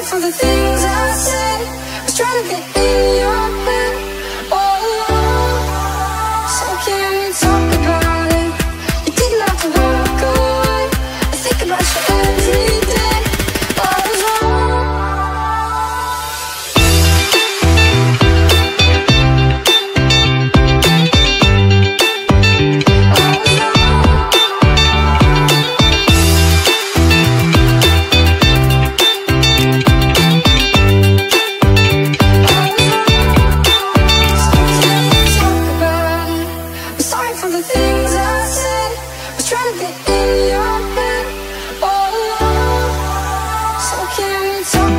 for the things I said. I was trying to get in your head all along. So can we talk about it? You didn't have to walk away. I think about you every day. I was wrong. For the things I said, I was trying to get in your head all along. So can we talk